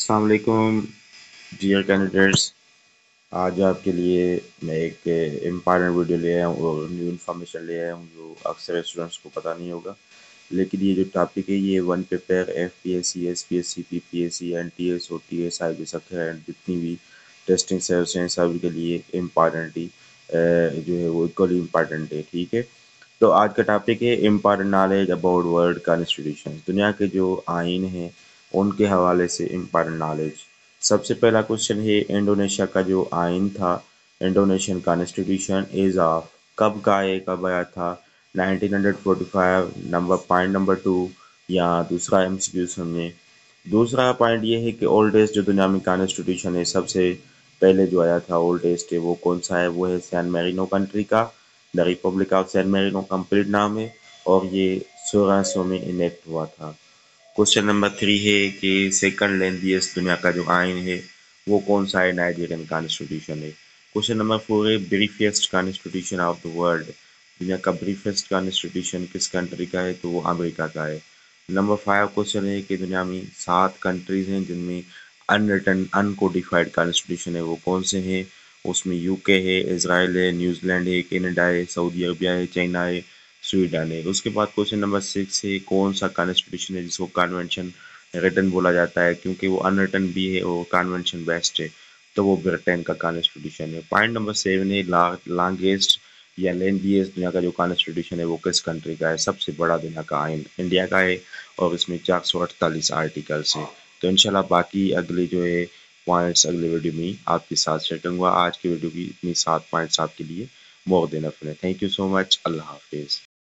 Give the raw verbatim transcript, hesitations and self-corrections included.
अस्सलाम वालेकुम dear candidates. आज आपके लिए मैं एक इम्पॉर्टेंट वीडियो ले आया हूँ और न्यू इन्फॉर्मेशन ले आया हूँ जो अक्सर स्टूडेंट्स को पता नहीं होगा। लेकिन ये जो टॉपिक है ये one paper F P S C, S P S C, P P S C, N T S, O T S, I B S and जितनी भी टेस्टिंग सेल्स हैं सब के लिए इम्पॉर्टेंट ही अ, जो है वो इक्वली इम्पॉर्टेंट है। ठीक है, तो आज का टॉपिक है important knowledge about world constitution. दुनिया के जो आइन हैं उनके हवाले से इम्पॉर्टेंट नॉलेज। सबसे पहला क्वेश्चन है इंडोनेशिया का जो आइन था, इंडोनेशियन कॉन्स्टिट्यूशन इज ऑफ, कब का है, कब आया था? Nineteen forty five, number point number two, या दूसरा एम सी क्यू समझे। दूसरा पॉइंट ये है कि ओल्डेस्ट जो दुनिया में कॉन्स्टिट्यूशन है, सबसे पहले जो आया था ओल्डेस्ट है वो कौन सा है? वो है सैन मेरिनो कंट्री का, the republic of San Marino complete नाम है, और ये सोलह सौ में इनेक्ट हुआ था। क्वेश्चन नंबर थ्री है कि सेकंड लेंथीएस्ट दुनिया का जो आइन है वो कौन सा है? नाइजीरियन कॉन्स्टिट्यूशन है। क्वेश्चन नंबर फोर है briefest constitution of the world, दुनिया का ब्रीफेस्ट कॉन्स्टिट्यूशन किस कंट्री का है? तो वो अमेरिका का है। नंबर फाइव क्वेश्चन है कि दुनिया में सात कंट्रीज हैं जिनमें अनरिटन अनकोडिफाइड कॉन्स्टिट्यूशन है, वो कौन से हैं? उसमें यूके है, इसराइल है, न्यूजीलैंड है, कनाडा है, सऊदी अरबिया है, चाइना है, स्वीडन है। उसके बाद क्वेश्चन नंबर सिक्स है कौन सा कॉन्स्टिट्यूशन है जिसको कन्वेंशन रिटन बोला जाता है, क्योंकि वो अनरिटन भी है और कन्वेंशन बेस्ट है, तो वो ब्रिटेन का कॉन्स्टिट्यूशन है। पॉइंट नंबर सेवन है लॉन्गेस्ट या लेंथीएस्ट दुनिया का जो कॉन्स्टिट्यूशन है वो किस कंट्री का है? सबसे बड़ा दुनिया का आइन इंडिया का है और इसमें चार सौ अड़तालीस आर्टिकल्स है। तो इंशाल्लाह बाकी अगले जो है पॉइंट्स अगले वीडियो में आपके साथ शेयर करूँगा। आज की वीडियो की इतनी सात पॉइंट्स आपके लिए मोर देन इनफ है। Thank you so much. अल्लाह हाफिज़।